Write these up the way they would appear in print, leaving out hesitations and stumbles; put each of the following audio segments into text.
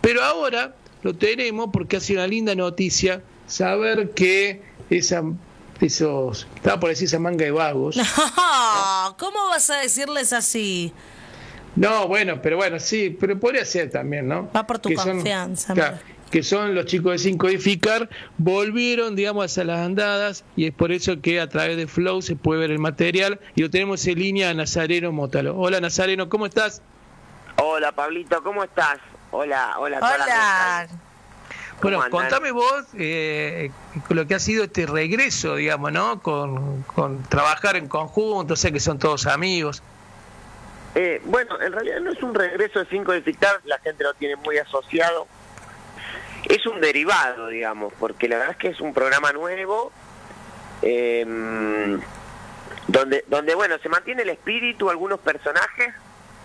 Pero ahora lo tenemos porque ha sido una linda noticia saber que estaba por decir esa manga de vagos. No, ¿cómo vas a decirles así? No, bueno, sí, pero podría ser también, ¿no? Va por tu que confianza. Claro, que son los chicos de Sin Codificar, volvieron, digamos, a las andadas, y es por eso que a través de Flow se puede ver el material, y lo tenemos en línea a Nazareno Mótalo. Hola, Nazareno, ¿cómo estás? Hola, Pablito, ¿cómo estás? Hola. Hola. Bueno, contame vos lo que ha sido este regreso, digamos, ¿no? Con trabajar en conjunto, sé que son todos amigos. Bueno, en realidad no es un regreso de Sin Codificar, la gente lo tiene muy asociado. Es un derivado, digamos, porque la verdad es que es un programa nuevo, donde bueno, se mantiene el espíritu, algunos personajes,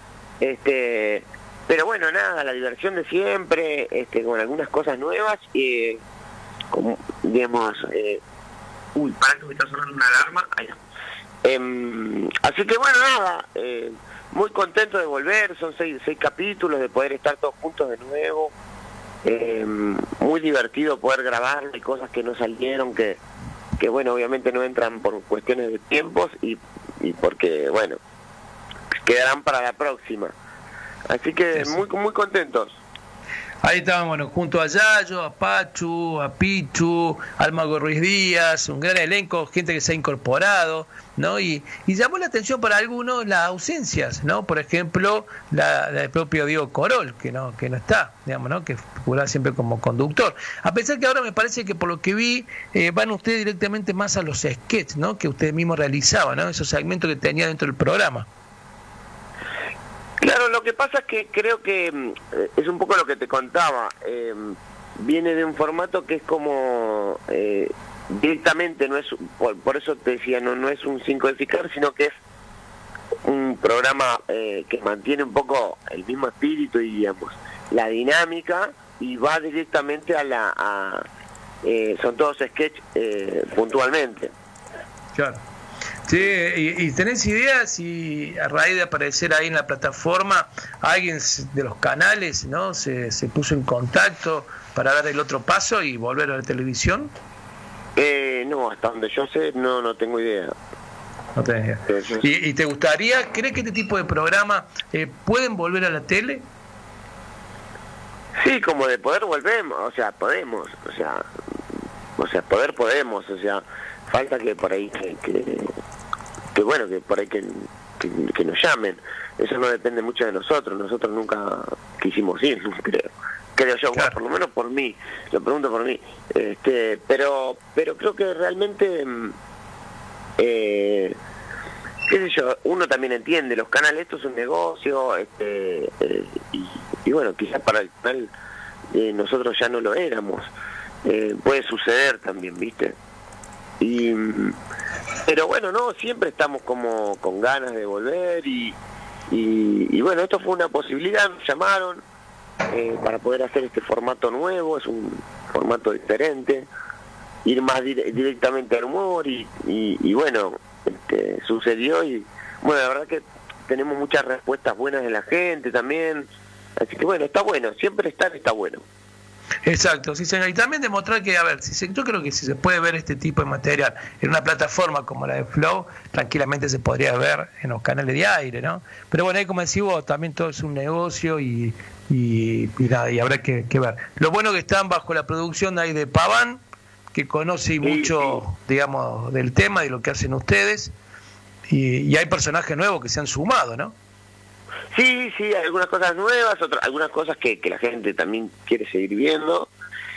pero bueno, nada, la diversión de siempre, con algunas cosas nuevas, como, digamos, parece que está sonando una alarma, ahí está. Así que bueno, nada, muy contento de volver, son seis capítulos, de poder estar todos juntos de nuevo, muy divertido poder grabar, hay cosas que no salieron, que bueno, obviamente no entran por cuestiones de tiempos y porque, bueno, quedarán para la próxima. Así que sí. muy contentos. Ahí estaban, bueno, junto a Yayo, a Pachu, a Pichu, Almago Ruiz Díaz, un gran elenco, gente que se ha incorporado, ¿no? Y llamó la atención para algunos las ausencias, ¿no? Por ejemplo, la del propio Diego Corol, que no está, digamos, ¿no? Que figura siempre como conductor. A pesar que ahora me parece que por lo que vi, van ustedes directamente más a los sketches, ¿no? Que ustedes mismos realizaban, ¿no? Esos segmentos que tenía dentro del programa. Claro, lo que pasa es que creo que es un poco lo que te contaba, viene de un formato que es como directamente, no es por eso te decía, no es un Sin Codificar, sino que es un programa que mantiene un poco el mismo espíritu y, digamos, la dinámica, y va directamente son todos sketch puntualmente. Claro. Sí, y tenés idea si a raíz de aparecer ahí en la plataforma alguien de los canales, ¿no? se puso en contacto para dar el otro paso y volver a la televisión? No, hasta donde yo sé no tengo idea. No tenés idea. ¿Y te gustaría, crees que este tipo de programas pueden volver a la tele? Sí, como de poder volvemos, o sea, podemos, poder podemos, o sea, falta que por ahí que bueno, que por ahí que nos llamen. Eso no depende mucho de nosotros nunca quisimos ir, creo yo, claro. Bueno, por lo menos por mí, lo pregunto por mí, pero creo que realmente qué sé yo, uno también entiende, los canales, esto es un negocio, y bueno, quizás para el canal nosotros ya no lo éramos, puede suceder también, ¿viste? Pero bueno, no, siempre estamos como con ganas de volver y bueno, esto fue una posibilidad, nos llamaron para poder hacer este formato nuevo, es un formato diferente, ir más directamente al humor y bueno, sucedió y bueno, la verdad que tenemos muchas respuestas buenas de la gente también, así que bueno, está bueno, siempre está bueno. Exacto, sí señor, y también demostrar que, a ver, yo creo que si se puede ver este tipo de material en una plataforma como la de Flow, tranquilamente se podría ver en los canales de aire, ¿no? Pero bueno, ahí como decís vos, también todo es un negocio y nada, y habrá que ver. Lo bueno que están bajo la producción ahí de Paván, que conoce mucho, digamos, del tema y lo que hacen ustedes, y hay personajes nuevos que se han sumado, ¿no? Sí, algunas cosas nuevas, algunas cosas que la gente también quiere seguir viendo.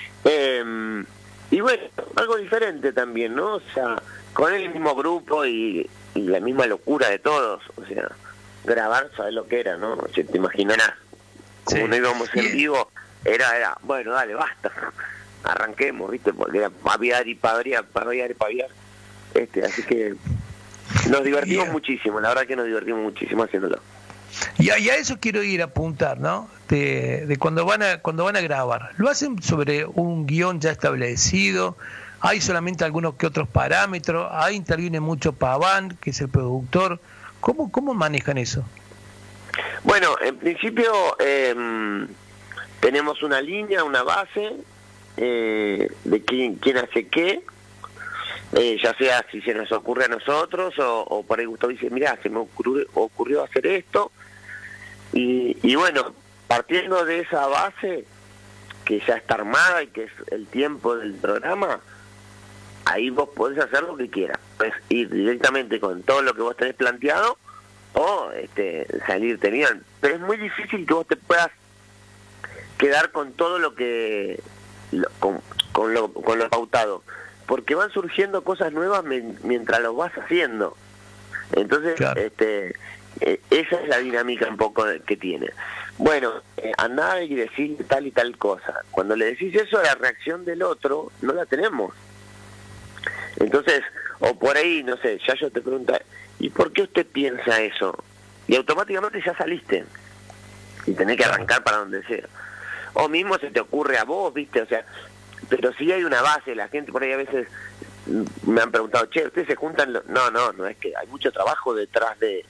Y bueno, algo diferente también, ¿no? O sea, con el mismo grupo y la misma locura de todos. O sea, grabar, ¿sabes lo que era, no? O sea, te imaginarás. Como no íbamos en vivo, era, bueno, dale, basta. Arranquemos, ¿viste? Porque era paviar y paviar. Así que nos divertimos muchísimo, la verdad que nos divertimos muchísimo haciéndolo. Y a eso quiero ir a apuntar, ¿no? De cuando van a grabar. ¿Lo hacen sobre un guión ya establecido? ¿Hay solamente algunos que otros parámetros? ¿Ahí interviene mucho Paván, que es el productor? ¿Cómo manejan eso? Bueno, en principio tenemos una línea, una base de quién hace qué, ya sea si se nos ocurre a nosotros o por ahí Gustavo dice, mirá, se me ocurrió hacer esto, y bueno, partiendo de esa base que ya está armada y que es el tiempo del programa, ahí vos podés hacer lo que quieras, puedes ir directamente con todo lo que vos tenés planteado o salirte bien, pero es muy difícil que vos te puedas quedar con todo lo que con lo pautado, porque van surgiendo cosas nuevas mientras lo vas haciendo. Entonces, claro, esa es la dinámica un poco que tiene. Bueno, andá y decir tal y tal cosa. Cuando le decís eso, la reacción del otro no la tenemos. Entonces, o por ahí, no sé, ya yo te pregunto, ¿y por qué usted piensa eso? Y automáticamente ya saliste y tenés que arrancar para donde sea. O mismo se te ocurre a vos, ¿viste? O sea, pero sí hay una base. La gente por ahí a veces me han preguntado, che, ¿ustedes se juntan? No, es que hay mucho trabajo detrás de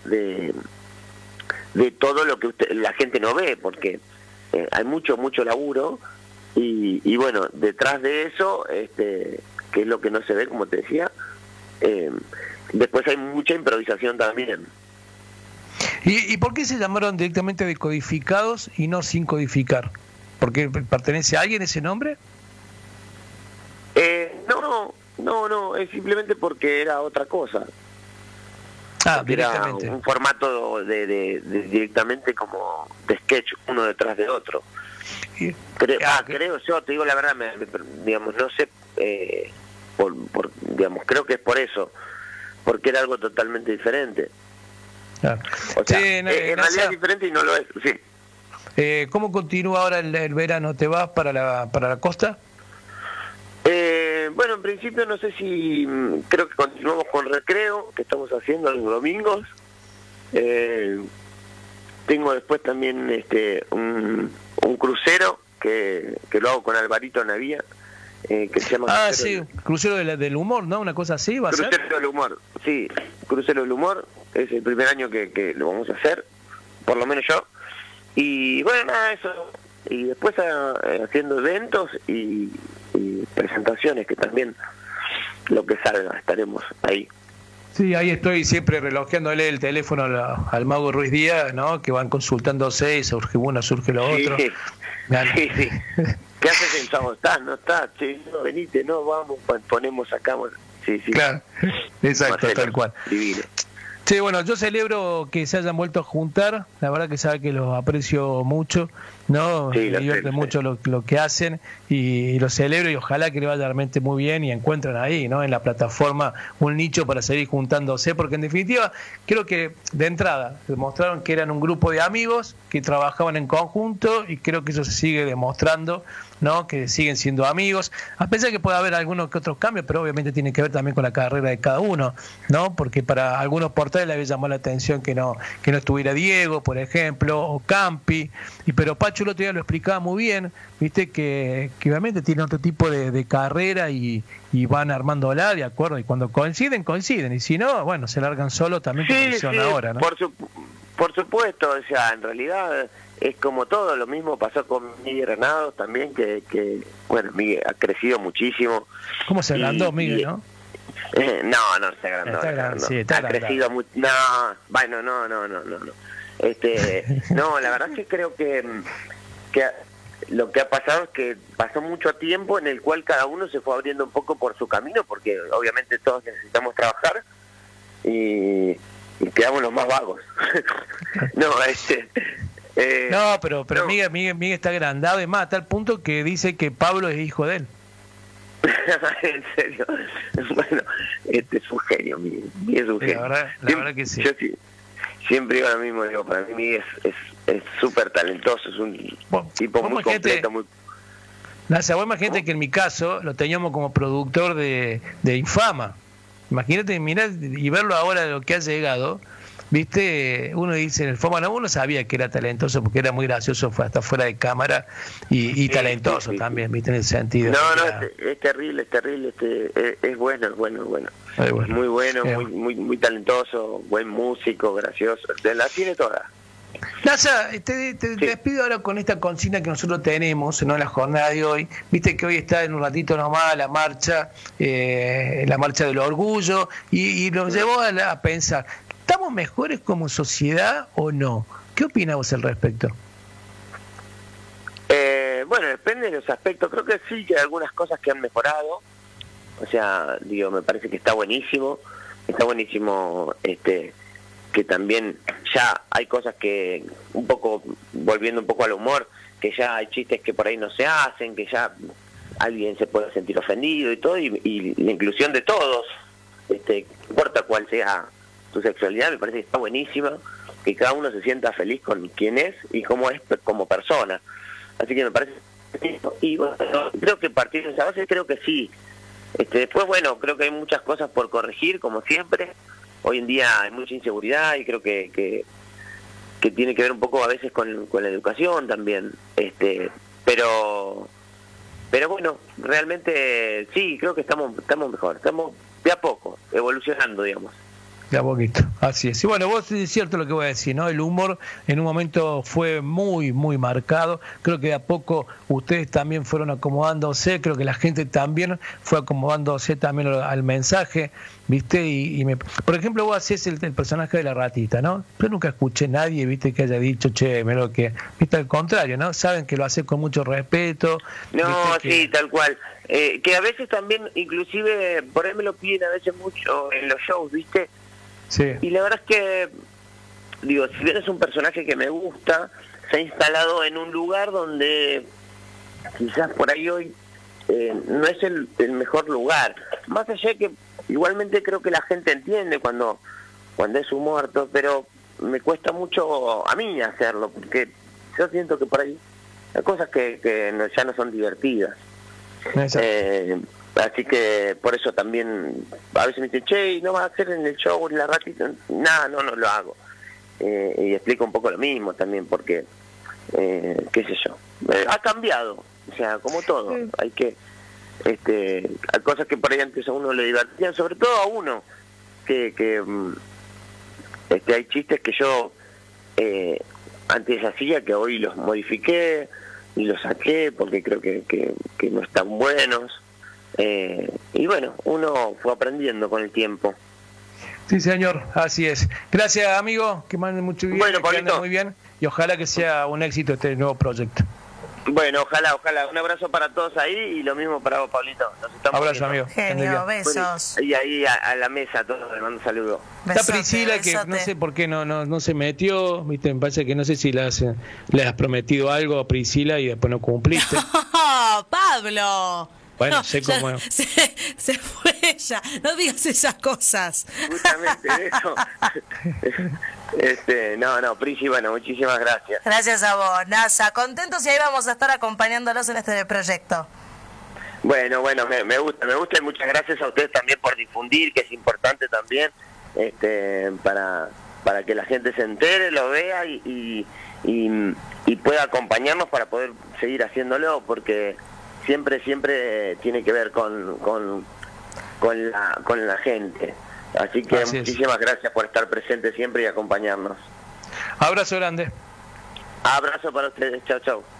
todo lo que la gente no ve, porque hay mucho laburo y bueno, detrás de eso, que es lo que no se ve, como te decía, después hay mucha improvisación también. ¿Y por qué se llamaron directamente Decodificados y no Sin Codificar? ¿Porque pertenece a alguien ese nombre? No, es simplemente porque era otra cosa. Directamente. Era un formato de directamente como de sketch, uno detrás de otro. Creo yo, te digo la verdad, digamos, no sé, digamos, creo que es por eso, porque era algo totalmente diferente. Claro. O sea, en realidad es diferente y no lo es, sí. ¿Cómo continúa ahora el verano? ¿Te vas para la costa? Bueno, en principio no sé si, creo que continuamos con recreo, que estamos haciendo los domingos. Tengo después también un crucero que lo hago con Alvarito Navía, que se llama crucero del humor, ¿no? Una cosa así va a ser. Crucero del humor, sí, crucero del humor, es el primer año que lo vamos a hacer, por lo menos yo. Y bueno, nada, eso. Y después haciendo eventos y presentaciones, que también lo que salga, estaremos ahí. Sí, ahí estoy siempre relojeándole el teléfono al Mago Ruiz Díaz, ¿no? Que van consultándose y surge uno, surge lo otro. Sí. ¿Qué haces el sábado? ¿Estás? ¿No estás? Sí, no, venite, no, vamos, ponemos, sacamos. Sí. Claro, exacto, Marcelo, tal cual. Divino. Sí, bueno, yo celebro que se hayan vuelto a juntar, la verdad que sabe que los aprecio mucho, ¿no? Sí, me divierte mucho lo que hacen y lo celebro y ojalá que le vaya realmente muy bien y encuentren ahí, ¿no? En la plataforma un nicho para seguir juntándose, porque en definitiva creo que de entrada demostraron que eran un grupo de amigos que trabajaban en conjunto y creo que eso se sigue demostrando, ¿no? Que siguen siendo amigos, a pesar que puede haber algunos que otros cambios, pero obviamente tiene que ver también con la carrera de cada uno, ¿no? Porque para algunos portales le había llamado la atención que no estuviera Diego, por ejemplo, o Campi, pero Pacho el otro día lo explicaba muy bien, viste que obviamente tiene otro tipo de carrera y van armándola de acuerdo, y cuando coinciden, y si no, bueno, se largan solo también como hicieron ahora, ¿no? Por supuesto, o sea, en realidad es como todo, lo mismo pasó con Miguel Granados también, que bueno, Miguel ha crecido muchísimo. ¿Cómo se agrandó Miguel, no? No se agrandó. Está ha crecido mucho. No, la verdad es que creo que lo que ha pasado es que pasó mucho tiempo en el cual cada uno se fue abriendo un poco por su camino, porque obviamente todos necesitamos trabajar y quedamos los más vagos. No, pero Miguel está agrandado, y más a tal punto que dice que Pablo es hijo de él. En serio. Bueno, es un genio, Miguel es un genio. La verdad que sí. Yo siempre digo lo mismo, digo, para mí Miguel es súper talentoso, es un tipo muy completo, muy... Vos imagínate que en mi caso lo teníamos como productor de Infama. Imagínate, mirar y verlo ahora de lo que ha llegado. Viste, uno dice en el Fama, uno sabía que era talentoso porque era muy gracioso, fue hasta fuera de cámara y talentoso también, viste, en el sentido. Es terrible, es bueno. Es muy bueno, muy talentoso, buen músico, gracioso, la tiene toda. Nasa, te despido ahora con esta consigna que nosotros tenemos, ¿no?, en la jornada de hoy. Viste que hoy está en un ratito nomás la marcha del orgullo, y nos llevó a pensar, ¿estamos mejores como sociedad o no? ¿Qué opinás vos al respecto? Bueno, depende de los aspectos. Creo que sí, que hay algunas cosas que han mejorado. O sea, digo, me parece que está buenísimo. Está buenísimo que también ya hay cosas que, un poco, volviendo un poco al humor, que ya hay chistes que por ahí no se hacen, que ya alguien se puede sentir ofendido y todo, y la inclusión de todos, no importa cuál sea su sexualidad, me parece que está buenísima, que cada uno se sienta feliz con quién es y cómo es como persona. Así que me parece, y bueno, creo que partiendo de esa base, creo que sí. Después, bueno, creo que hay muchas cosas por corregir, como siempre. Hoy en día hay mucha inseguridad y creo que tiene que ver un poco a veces con la educación también. Pero bueno, realmente sí, creo que estamos mejor, estamos de a poco, evolucionando, digamos. De a poquito, así es. Y bueno, vos es cierto lo que voy a decir, ¿no? El humor en un momento fue muy, muy marcado. Creo que de a poco ustedes también fueron acomodándose. Creo que la gente también fue acomodándose también al mensaje, ¿viste? Por ejemplo, vos hacés el personaje de la ratita, ¿no? Yo nunca escuché a nadie, ¿viste?, que haya dicho, che, me lo que... ¿Viste? Al contrario, ¿no? Saben que lo haces con mucho respeto. No, sí, tal cual. Que a veces también, inclusive, por ahí me lo piden a veces mucho en los shows, ¿viste? Sí. Y la verdad es que, digo, si bien es un personaje que me gusta, se ha instalado en un lugar donde quizás por ahí hoy no es el mejor lugar. Más allá de que igualmente creo que la gente entiende cuando es humor, pero me cuesta mucho a mí hacerlo, porque yo siento que por ahí hay cosas que ya no son divertidas. Así que por eso también a veces me dicen, che, ¿no vas a hacer en el show la ratita? No lo hago. Y explico un poco lo mismo también, porque, qué sé yo, ha cambiado, o sea, como todo. Hay que, hay cosas que por ahí antes a uno le divertían, sobre todo a uno, que hay chistes que yo antes hacía, que hoy los modifiqué y los saqué porque creo que no están buenos. Y bueno, uno fue aprendiendo con el tiempo. Sí, señor, así es. Gracias, amigo, que manden mucho bien, bueno, que anden muy bien, y ojalá que sea un éxito este nuevo proyecto. Bueno, ojalá. Un abrazo para todos ahí y lo mismo para vos, Pablito. Nos estamos abrazo, viendo. amigo. Genio, besos. Bueno, y ahí a la mesa a todos les mando un saludo. Está Priscila, que no sé por qué no se metió, ¿viste? Me parece que no sé si le has prometido algo a Priscila y después no cumpliste. ¡Oh, Pablo! Bueno, no, sé cómo... Se fue ella, no digas esas cosas. Justamente eso. No, Prisi, bueno, muchísimas gracias. Gracias a vos, Nasa. Contentos, y ahí vamos a estar acompañándolos en este proyecto. Bueno, me gusta y muchas gracias a ustedes también por difundir, que es importante también, para que la gente se entere, lo vea y pueda acompañarnos para poder seguir haciéndolo, porque siempre tiene que ver con la gente. Así que muchísimas gracias por estar presente siempre y acompañarnos. Abrazo grande. Abrazo para ustedes. Chau.